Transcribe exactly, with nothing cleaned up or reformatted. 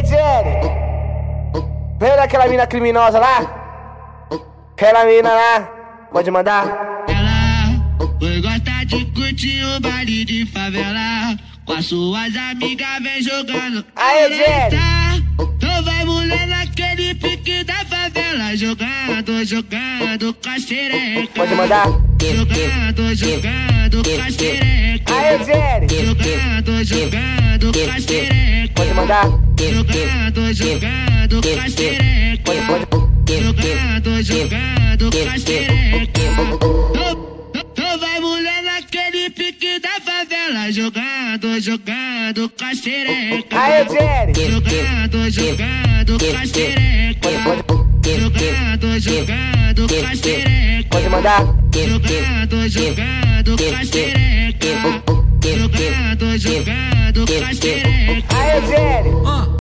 Jenny, lembra daquela mina criminosa lá? Aquela mina lá, pode mandar? Ela foi gostar de curtir o baile de favela. Com as suas amigas vem jogando. Aê, Jenny! Então vai mulher naquele pique da favela. Jogando, jogando com a xereca. Pode mandar? Jogando, jogando com a xereca. Aê, Jenny! Jogando, jogando com a xereca. Pode mandar? Jogando, jogando com a xereca. Pode, pode. Jogando, jogando com a xereca. Então vai mulher naquele pique da favela. Jogando, jogando com a xereca. Aê, Jenny! Jogando, jogando com a xereca. Pode, pode. Jogando, jogando com a xereca. Pode mandar? Jogando, jogando com a xereca. Jogando, jogando com a xereca. Aê, Jenny!